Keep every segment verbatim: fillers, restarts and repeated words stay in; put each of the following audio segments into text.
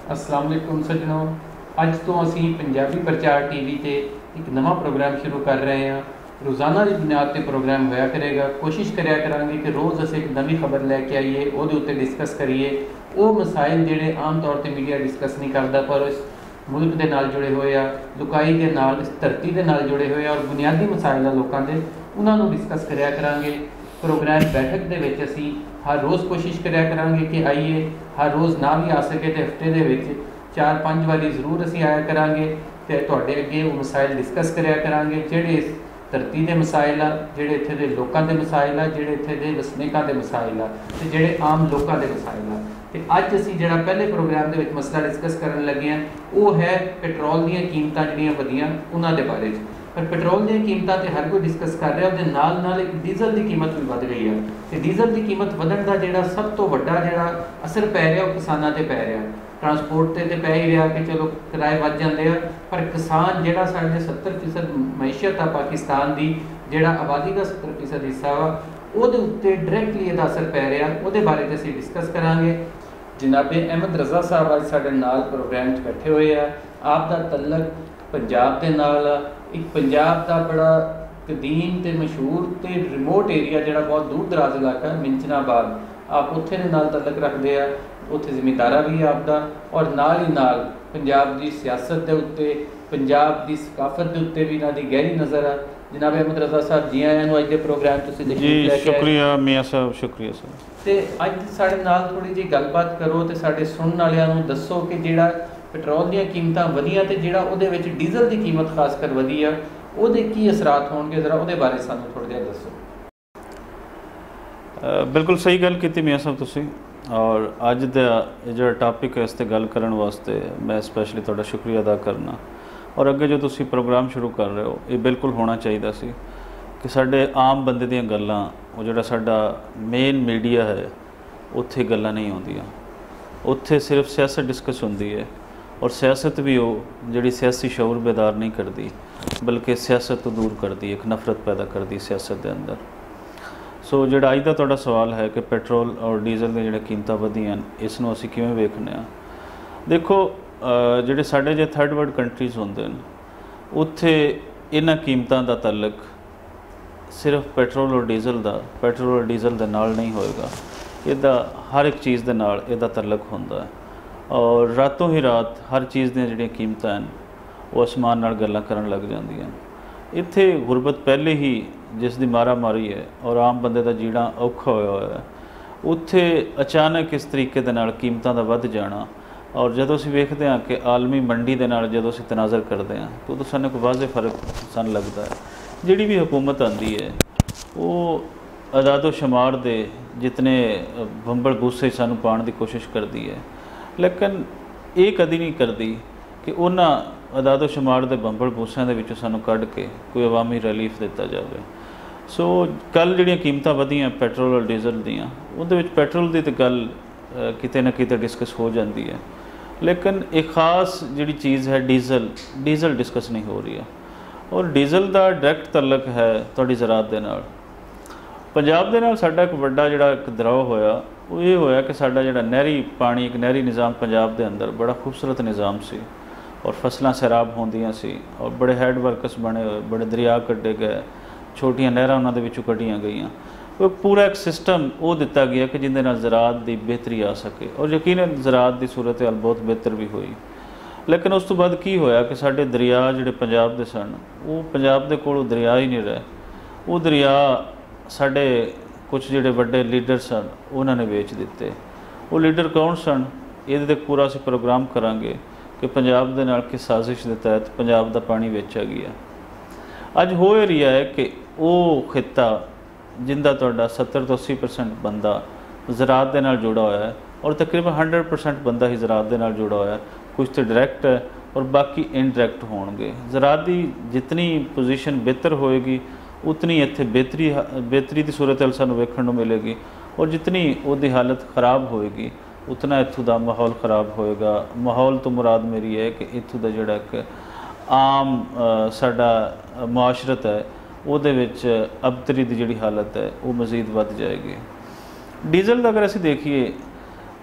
अस्सलाम वालेकुम सज्जनों, अज तो असी पंजाबी प्रचार टीवी ते एक नवा प्रोग्राम शुरू कर रहे हैं। रोज़ाना की बुनियाद पर प्रोग्राम होया करेगा। कोशिश कराया करांगे कि रोज़ अस एक नवी खबर लैके आइए, उहदे उत्ते डिस्कस करिए वो मसाइल जिहड़े आम तौर पर मीडिया डिस्कस नहीं करता, पर इस मुल्क के नाल जुड़े हुए आ, लुकाई के नाल, इस धरती के नाल जुड़े हुए और बुनियादी मसाइल लोगों के उन्होंने डिस्कस कराया करांगे। प्रोग्राम बैठक के विच असी हर रोज़ कोशिश कराया करांगे कि आइए, हर रोज़ ना भी आ सके तो हफ्ते के विच चार पाँच वारी जरूर असी आया करांगे ते तुहाडे अगे वो मसाइल डिस्कस कराया करांगे जिहड़े इस धरती के मसाइल आ, जिहड़े इत्थे दे लोकां दे मसाइल आ, जिहड़े इत्थे दे वसनीकां दे मसाइल आ ते जिहड़े आम लोकां दे मसाइल आ। ते अज असी जिहड़ा पहले प्रोग्राम दे विच मसला डिस्कस करन लगे हैं वो है पेट्रोल दीयां कीमतां जिहड़ियां वधियां उन्हां दे बारे च। पर पेट्रोल दी कीमतां तो हर कोई डिस्कस कर रहा, उसके नाल नाल एक डीजल की कीमत भी बढ़ गई है। तो डीजल की कीमत बढ़न का जो सब तो वड्डा जिहड़ा असर पै रहा वो किसानां ते पै रहा। ट्रांसपोर्ट ते तो पै ही रहा कि चलो किराए बढ़ जाते हैं, पर किसान जिहड़ा साढ़े सत्तर फीसद मैशियत आ पाकिस्तान की, जिहड़ा आबादी का सत्तर फीसद हिस्सा वा, ਉਹਦੇ उत्ते डायरैक्टली ਇਹਦਾ असर पै रहा, ਉਹਦੇ बारे तो ਅਸੀਂ डिस्कस करांगे। जनाबे अहमद रज़ा साहब अज साडे नाल प्रोग्राम च बैठे हुए आ। आप दा तल्लक पंजाब के नाल, एक पंजाब का बड़ा कदीम तो मशहूर तो रिमोट एरिया जिहड़ा बहुत दूर दराज इलाका है मिंचनाबाद, आप उत्थे दे नाल तल्लक रखते हैं। उत्थे ज़मींदारा भी आपदा और नाल ही नाल पंजाब की सियासत के उत्ते, पंजाब की सकाफत के उत्ते भी इन्हां दी गहरी नज़र आ। जनाब अहमद रज़ा साहब जी आया अज के प्रोग्राम तुसीं जी शुक्रिया मियाँ साहब, शुक्रिया सर। तो अज साढ़े नाल थोड़ी जी गलबात करो तो साढ़े सुनने वालियां नूं दसो कि जिहड़ा पेट्रोल दी कीमतां वधियां ते जिहड़ा उहदे विच डीजल की कीमत खासकर वधी आ, उहदे की असरात होणगे, जरा उहदे बारे सानूं थोड़ा जिहा दसो। बिल्कुल सही गल कीती मियाँ साहब तुसीं, और अज दा जिहड़ा टॉपिक है इस ते गल करन वास्ते मैं स्पैशली तुहाडा शुक्रिया अदा करना। और अगे जो तुसीं प्रोग्राम शुरू कर रहे हो ये बिल्कुल होना चाहिए सी कि साडे आम बंदे दीयां गल्लां, वो जिहड़ा साडा मेन मीडिया है उत्थे गल्लां नहीं आउंदियां। उत्थे सिर्फ सियासत डिस्कस होंदी है, और सियासत भी वो जिहड़ी सियासी शऊर बेदार नहीं करती, बल्कि सियासत तो दूर करती, एक नफरत पैदा करती सियासत के अंदर। सो जिहड़ा अज दा तुहाडा सवाल है कि पेट्रोल और डीजल दी जिहड़ी कीमतां वधियां इस नूं असीं किवें वेखने आ। देखो जिहड़े साडे जे थर्ड वर्ल्ड कंट्रीज़ होंदे ने उत्थे इन्हां कीमतां दा तल्लक सिर्फ पेट्रोल और डीजल दा पेट्रोल और डीजल दे नाल नहीं होएगा, इहदा हर एक चीज़ दे नाल इहदा तल्लक हुंदा है। और रातों ही रात हर चीज़ दी जिहड़ियां कीमतां हैं वो आसमान नाल गल्लां करन लग जांदियां। इत्थे गुरबत पहले ही जिस दी मारा मारी है और आम बंदे दा जीना औखा होया होया है, उत्थे अचानक इस तरीके दे नाल कीमतां दा वध जाना, और जदों असीं वेखदे हां कि आलमी मंडी दे नाल जदों असीं तनाज़र करदे हां तो उदों सानूं एक वाज़े फ़र्क सन लगदा है। जिहड़ी भी हुकूमत आंदी है वो अदादो शुमार दे जितने बंबड़ बूसे सानूं पाउण दी कोशिश करदी है, लेकिन ये कदी नहीं करती कि उन्हां अदादो शुमार के बंबड़ बूसियां दे विचों सानूं कढ के कोई अवामी रिलीफ दिता जाए। सो कल जिहड़ियां कीमतां वधियां पेट्रोल और डीजल दियां, उहदे विच पेट्रोल की तो गल किते ना किते डिस्कस हो जाती है, लेकिन एक खास जिहड़ी चीज़ है डीजल डीजल डिस्कस नहीं हो रही है। और डीजल का डायरैक्ट तल्लक है तुहाडी ज़राअत दे नाल। पंजाब दे नाल साडा एक वड्डा जिहड़ा एक दराव होया वो ये होया कि साडा जिहड़ा नहरी पानी, एक नहरी निज़ाम पंजाब दे अंदर बड़ा खूबसूरत निज़ाम सी, और फसलां सैराब होंदियां सी, और बड़े हैड वर्कस बने हुए, बड़े दरिया कड्डे गए, छोटियां नहरां उन्हां दे विचों कड्ढियां गईयां। वो पूरा एक सिस्टम वो दिता गया कि जिंदे नाल ज़राअत दी बेहतरी आ सके, और यकीनन ज़राअत दी सूरत हाल बहुत बेहतर भी हुई। लेकिन उस तो बाद की होया कि साडे दरिया जिहड़े पंजाब दे सन वो पंजाब दे कोल दरिया ही नहीं रहे। वो दरिया साडे कुछ जिहड़े वड्डे लीडर सन उन्होंने बेच दिते। वो लीडर कौन सन, ये ते पूरा असीं प्रोग्राम करांगे कि पंजाब दे नाल किस साजिश के तहत पंजाब दा पानी बेचा गया। अज हो रही है कि वो खिता जिंदा तुहाडा सत्तर तो अस्सी परसेंट बंदा ज़राअत दे नाल जुड़ा होया है, और तकरीबन हंड्रड परसेंट बंदा ही ज़राअत दे नाल जुड़ा होया है। कुछ तो डायरैक्ट है और बाकी इनडायरैक्ट होणगे। ज़राअत की जितनी पोजीशन बेहतर होएगी उतनी इत्थे बेहतरी बेहतरी की सूरत हाल सानूं वेखण नूं मिलेगी, और जितनी उहदी हालत खराब होएगी उतना इत्थों का माहौल ख़राब होएगा। माहौल तो मुराद मेरी है कि इत्थों का जिहड़ा एक आम साडा मुआशरत है उहदे विच अबतरी की जिहड़ी हालत है वो मज़ीद वध जाएगी। डीजल का अगर असीं देखिए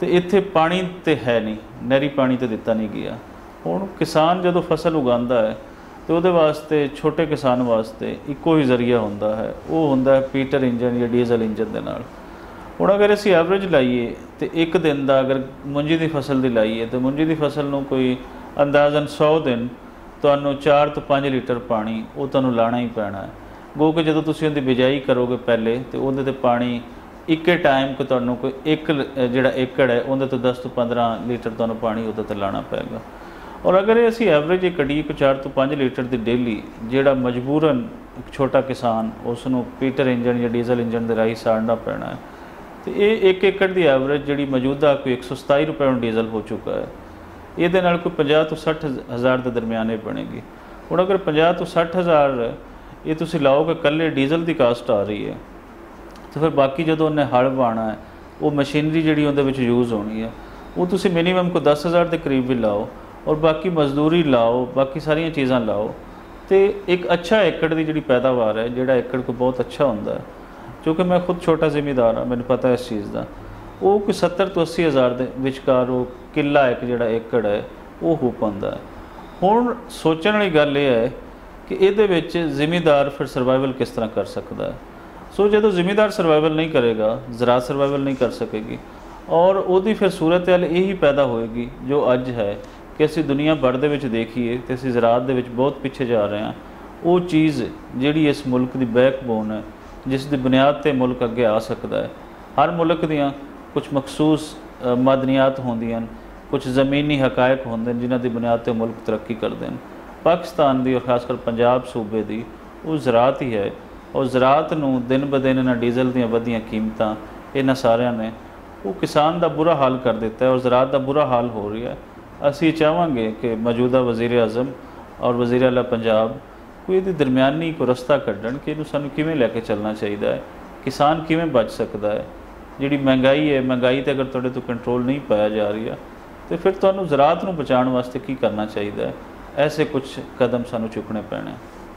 तो इत्थे पानी तो है नहीं, नहरी पानी तो दिता नहीं गया। हुण किसान जदों फसल उगांदा है तो उहदे वास्ते छोटे किसान वास्ते इक्को ही जरिया हुंदा है, वो हुंदा है पीटर इंजन या डीजल इंजन दे नाल। हुण अगर असीं एवरेज लाइए तो एक दिन का अगर मुंजी की फसल की लाइए तो मुंजी की फसल नूं कोई अंदाजन सौ दिन तुहानूं चार तो पाँच लीटर पानी वो तुहानूं लाना ही पैना है। गो कि जदों तुसीं उहदी बिजाई करोगे पहले तो उहदे ते पानी इक्के टाइम को तुहानूं कोई एक जिहड़ा एकड़ है उहदे तो दस तो पंद्रह लीटर तुहानूं पानी उहदे ते लाना पैगा। और अगर असीं एवरेज एक कढ़ी को चार तो पाँच लीटर की डेली जिहड़ा मजबूरन एक छोटा किसान उसनूं पीटर इंजन या डीजल इंजन के राही साड़ना पैना है, तो ये एक एकड़ की एवरेज जी मौजूदा कोई एक सौ सताई रुपये में डीजल हो चुका है। ये कोई पचास तो सठ हज़ार के दरम्याने बनेगी। हुण अगर पचास तो सठ हज़ार ये तुसीं लाओ कि कल्ले डीजल की कास्ट आ रही है, तो फिर बाकी जो उन्हें हल बाना है वो मशीनरी जी उहदे यूज़ होनी है वो तुसीं मिनीमम को दस हज़ार के करीब भी लाओ और बाकी मजदूरी लाओ, बाकी सारिया चीज़ां लाओ, तो एक अच्छा एकड़ की जी पैदावार है जिहड़ा एकड़ को बहुत अच्छा होंदा है। क्योंकि मैं खुद छोटा जिमीदार हाँ, मैंने पता है इस चीज़ का। वो कोई सत्तर तो अस्सी हज़ार के विचकार वो किला एक जिहड़ा एकड़ है वो हो पाता है। हुण सोचण वाली गल ये है कि इहदे विच जिमीदार फिर सर्वाइवल किस तरह कर सकता है। सो जो जिमीदार सर्वाइवल नहीं करेगा, ज़राअत सर्वाइवल नहीं कर सकेगी और उहदी फिर सूरत हाल यही पैदा होएगी जो अज है कि असीं दुनिया भर दे विच देखीए तो असीं ज़राअत दे विच बहुत पिछे जा रहे हैं। वो चीज़ जिहड़ी इस मुल्क की बैकबोन है जिस दी बुनियाद ते मुल्क अगे आ सकता है। हर मुल्क दियाँ कुछ मखसूस मदनियात होंदियां, कुछ ज़मीनी हकायक होंदे जिन्हां दी बुनियाद ते मुल्क तरक्की करते हैं। पाकिस्तान दी और खासकर पंजाब सूबे दी वो ज़राअत ही है और ज़राअत नूं दिन ब दिन इन्हां डीजल दीयां वधियां कीमतां इन्हां सारियां ने वो किसान का बुरा हाल कर दिता है और ज़राअत का बुरा हाल हो रहा है। असीं चाहांगे कि मौजूदा वज़ीर आज़म और वज़ीर आला पंजाब कोई इहदी दरम्यानी को रस्ता कड्ढण कि इहनूं सानूं किवें लैके चलना चाहिए है, किसान किवें बच सकता है। जिहड़ी महंगाई है, महंगाई ते अगर तुहाडे तो कंट्रोल नहीं पाया जा रही है तो फिर तुहानूं ज़राअत नूं बचाउण वास्ते की करना चाहिए है। ऐसे कुछ कदम सानूं चुकने पैणे।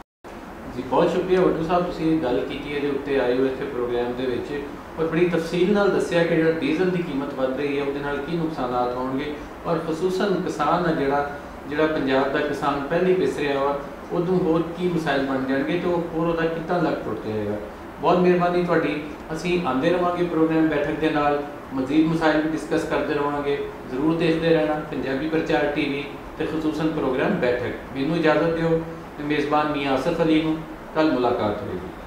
जी बहुत शुक्रिया वड्डू साहब, तुसीं गल कीती है उत्ते आए हो इत्थे प्रोग्राम दे विच और बड़ी तफसील नाल दस्सिया कि जिहड़ा डीजल की कीमत वध रही है उहदे नाल की नुकसानात होणगे और खसूसन किसान है जिहड़ा जिहड़ा पंजाब दा किसान पहले ही पिस रहा वा उदों होर की मसाइल बन जाएंगे तो होर उहदा कितना लग टुट जाएगा। बहुत मेहरबानी तुहाडी। असीं आंदे रहांगे प्रोग्राम बैठक के नाल मजीद मसाइल भी डिस्कस करते रहांगे। जरूर देखते रहना पंजाबी प्रचार टीवी ते खसूसन प्रोग्राम बैठक। मैनूं इजाज़त दिओ, मेज़बान मियाँ आसफ अली नूं कल मुलाकात होगी।